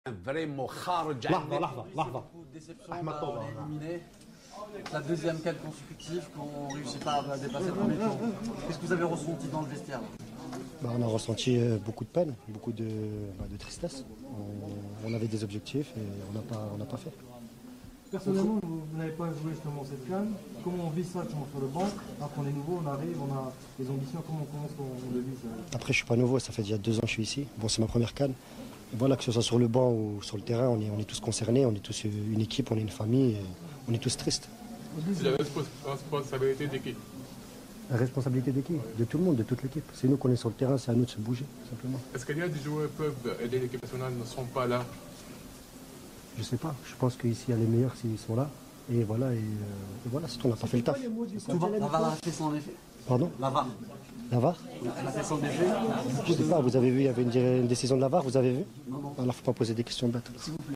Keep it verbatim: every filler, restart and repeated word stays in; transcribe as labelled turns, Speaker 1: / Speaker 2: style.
Speaker 1: Vraiment خارج عن
Speaker 2: لحظة لحظة لحظة
Speaker 3: Déception,
Speaker 2: أحمد
Speaker 3: bah,
Speaker 2: طوبة.
Speaker 3: on est éliminé. La deuxième quête consécutive qu'on ne réussit pas à dépasser le premier tour. Qu'est-ce que vous avez ressenti dans le vestiaire là?
Speaker 4: Bah, on a ressenti euh, beaucoup de peine, beaucoup de, bah, de tristesse. On, on avait des objectifs et on n'a pas, on n'a pas fait.
Speaker 5: Personnellement, vous, vous n'avez pas joué justement cette canne. Comment on vit ça justement sur le banc? Alors qu'on est nouveau, on arrive, on a des ambitions. Comment, comment est-ce qu'on le vit ça?
Speaker 4: Après, je suis pas nouveau, ça fait déjà deux ans que je suis ici. Bon, c'est ma première canne. Et voilà, que ce soit sur le banc ou sur le terrain, on est, on est tous concernés, on est tous une équipe, on est une famille, et on est tous tristes.
Speaker 2: C'est la responsabilité d'équipe.
Speaker 4: La responsabilité de qui? De tout le monde, de toute l'équipe. C'est nous qu'on est sur le terrain, c'est à nous de se bouger, simplement.
Speaker 2: Est-ce qu'il y a des joueurs qui peuvent aider l'équipe nationale ne sont pas là?
Speaker 4: Je sais pas, je pense qu'ici, il y a les meilleurs s'ils sont là. Et voilà, et, euh, et voilà, c'est tout, on n'a pas fait le taf.
Speaker 3: Tout va, la V A R a fait son effet.
Speaker 4: Pardon?
Speaker 3: La V A R.
Speaker 4: La V A R?
Speaker 3: Elle a fait son effet.
Speaker 4: Je sais pas, vous avez vu, il y avait une, une décision de la V A R, vous avez vu? Alors, faut pas poser des questions bêtes.